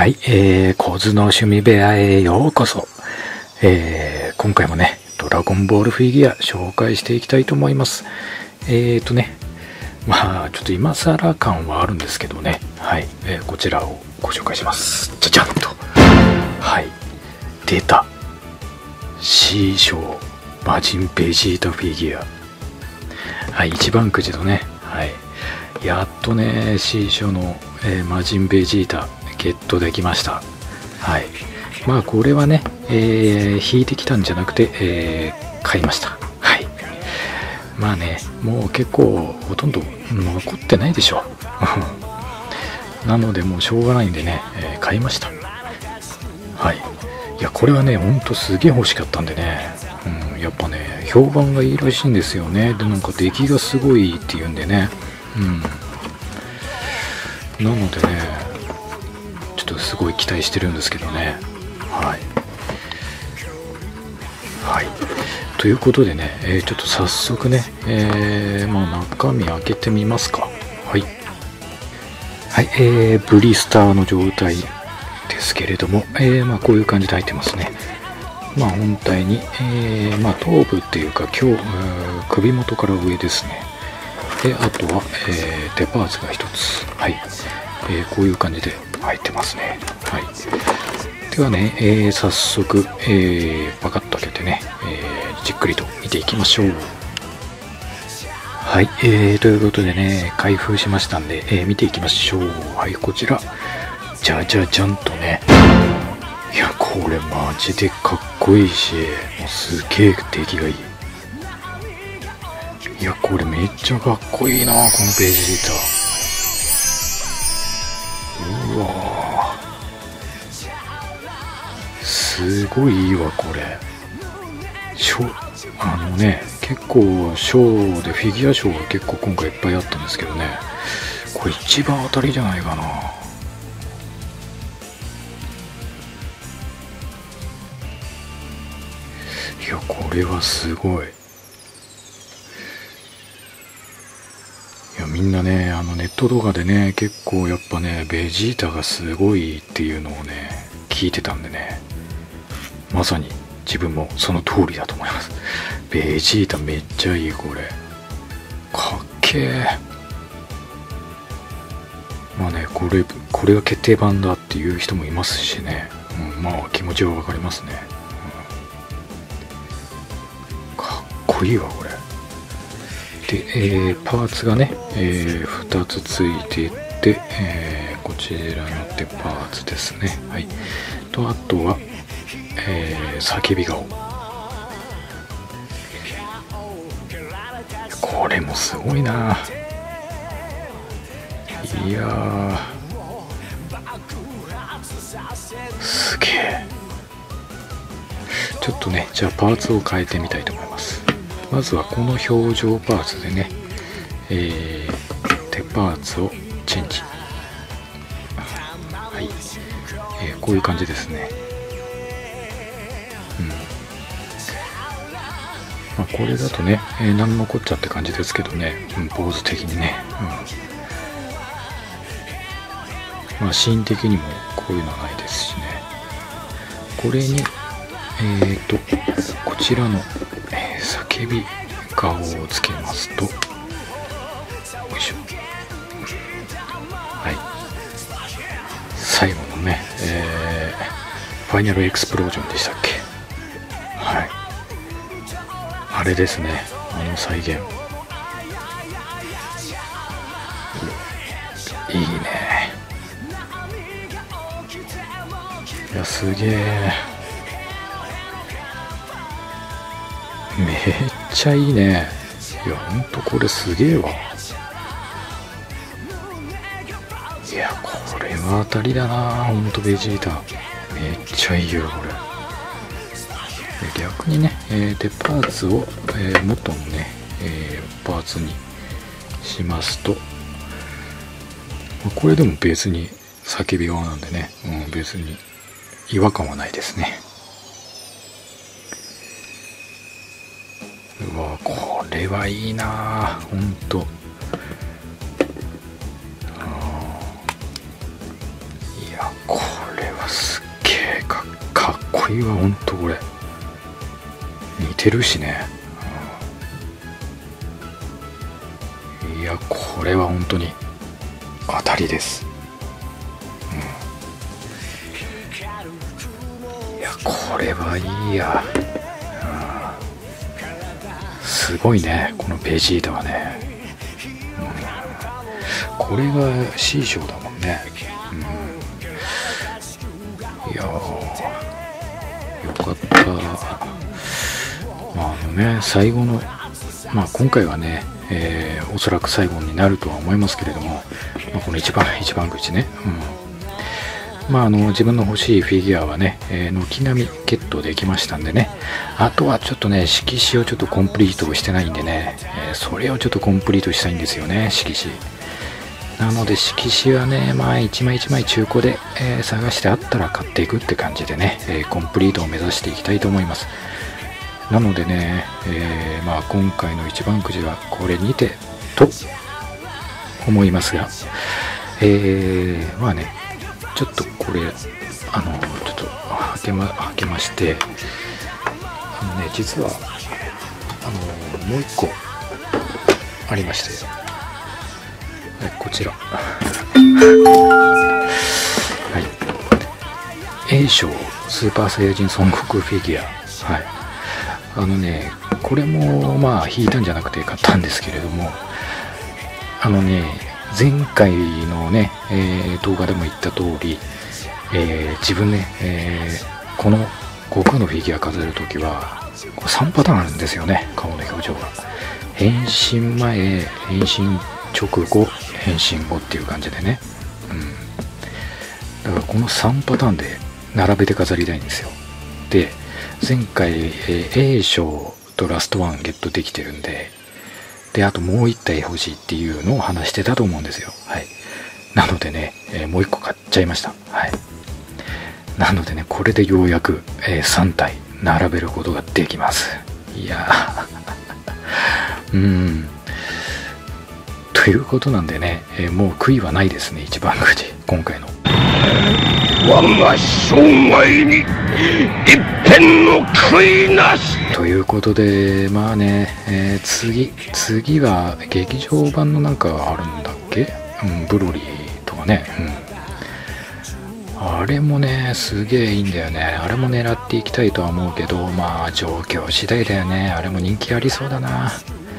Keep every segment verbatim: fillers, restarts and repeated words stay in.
はい、えー、小津の趣味部屋へようこそ。えー、今回もね、ドラゴンボールフィギュア紹介していきたいと思います。えーとね、まあ、ちょっと今更感はあるんですけどね、はい、えー、こちらをご紹介します。じゃじゃんと。はい、出た。C 賞魔人ベジータフィギュア。はい、一番くじのね、はい、やっとね、C 賞の、えー、魔人ベジータゲットできました。はい。まあこれはね、えー、引いてきたんじゃなくて、えー、買いました。はい。まあね、もう結構ほとんど残ってないでしょう。なのでもうしょうがないんでね、えー、買いました。はい。いやこれはね、ほんとすげえ欲しかったんでね、うん、やっぱね、評判がいいらしいんですよね。で、なんか出来がすごいっていうんでね、うん。なのでね、ちょっとすごい期待してるんですけどね。はいはい、ということでね、えー、ちょっと早速ね、えー、まあ中身開けてみますか。はいはい、えー、ブリスターの状態ですけれども、えー、まあこういう感じで入ってますね。まあ本体に、えー、まあ頭部っていうか今日首元から上ですね。であとは、えー、デパーツが一つ、はい、えー、こういう感じで入ってますね。はい。ではね、えー、早速、えー、パカッと開けてね、えー、じっくりと見ていきましょう。はい、えー、ということでね、開封しましたんで、えー、見ていきましょう。はい、こちら、じゃじゃじゃんとね、いや、これマジでかっこいいし、もうすげえ出来がいい。いや、これめっちゃかっこいいな、このベジータ。うわー、すごいいいわこれ。ショー、あのね、結構ショーでフィギュアショーが結構今回いっぱいあったんですけどね、これ一番当たりじゃないかな。いやこれはすごい。いやみんなね、あのネット動画でね、結構やっぱね、ベジータがすごいっていうのをね聞いてたんでね、まさに自分もその通りだと思います。ベジータめっちゃいい。これかっけえ。まあね、これこれが決定版だっていう人もいますしね、うん、まあ気持ちはわかりますね、うん、かっこいいわこれで。えー、パーツがね、えー、ふたつついていて、えー、こちらのデパーツですね。はい。とあとは、えー、叫び顔。これもすごいな。いやー、すげえ。ちょっとね、じゃあパーツを変えてみたいと思います。まずはこの表情パーツでね、えー、手パーツをチェンジ。はい、えー、こういう感じですね。うん。まあ、これだとね、えー、何のこっちゃって感じですけどね、うん、ポーズ的にね。うん、まあシーン的にもこういうのはないですしね。これに、えーと、こちらの、えー、叫び顔をつけますと、よいしょ。はい。最後のね、えー、ファイナルエクスプロージョンでしたっけ。はい。あれですね、あの再現。いいね。いや、すげえ。めっちゃいいね。いや、ほんとこれすげえわ。いや、これは当たりだな。ほんとベジータ。めっちゃいいよ、これ。で逆にね、えー、デパーツを、えー、元のね、えー、パーツにしますと、これでも別に叫び顔なんでね、うん、別に違和感はないですね。うわ、これはいいな、ほんと。いや、これこいいわ、ほんとこれ。似てるしね。いや、これは本当に当たりです。うん、いや、これはいいや。うん、すごいね、このベジータはね。うん、これが C 賞だもんね。うん、いやー、よかった。まあ、あのね、最後の、まあ今回はね、えー、おそらく最後になるとは思いますけれども、まあ、この一番一番口ね、うん、まああの自分の欲しいフィギュアはね、えー、軒並みゲットできましたんでね、あとはちょっとね、色紙をちょっとコンプリートしてないんでね、えー、それをちょっとコンプリートしたいんですよね、色紙。なので色紙はね、まあ一枚一枚中古で、えー、探してあったら買っていくって感じでね、えー、コンプリートを目指していきたいと思います。なのでね、えー、まあ今回の一番くじはこれにてと思いますが、えー、まあね、ちょっとこれあのちょっと開けま開けまして、あのね、実はあのもう一個ありまして、はい、こちら、はい、A 賞スーパーサイヤ人孫悟空フィギュア、はい。あのね、これもまあ引いたんじゃなくて買ったんですけれども、あのね、前回のね、えー、動画でも言った通り、えー、自分ね、えー、この悟空のフィギュア飾るときはさんパターンあるんですよね、顔の表情が。変身前、変身直後、変身後っていう感じでね、うん、だからこのさんパターンで並べて飾りたいんですよ。で前回、えー、A 賞とラストワンゲットできてるんで、であともういち体欲しいっていうのを話してたと思うんですよ。はい。なのでね、えー、もういっこ買っちゃいました。はい。なのでね、これでようやく、えー、さん体並べることができます。いやーうーんということなんでね、えー、もう悔いはないですね、一番くじ今回の。 我が生涯に一片の悔いなしということで、まあね、えー、次次は劇場版のなんかあるんだっけ、うん、ブロリーとかね、うん、あれもねすげえいいんだよね。あれも狙っていきたいとは思うけど、まあ状況次第だよね。あれも人気ありそうだな。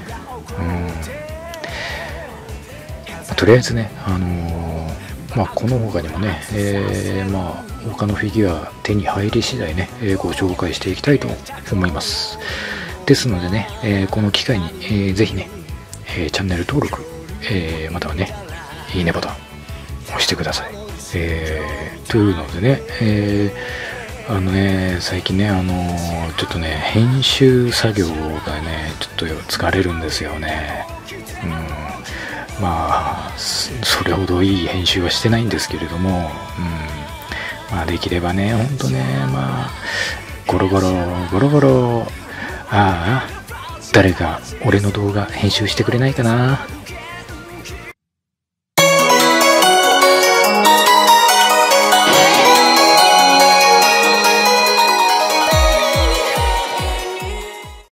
うん、とりあえずね、あのー、まあこの他にもね、えー、まあ他のフィギュア手に入り次第ね、えー、ご紹介していきたいと思います。ですのでね、えー、この機会に、えー、ぜひね、えー、チャンネル登録、えー、またはね、いいねボタン押してください。えー、というのでね、えー、あのね、最近ね、あのー、ちょっとね、編集作業がね、ちょっと疲れるんですよね。うん、まあ、それほどいい編集はしてないんですけれども、うん、まあできればね、ほんとね、まあ、ゴロゴロ、ゴロゴロ、ああ、誰か俺の動画編集してくれないかな。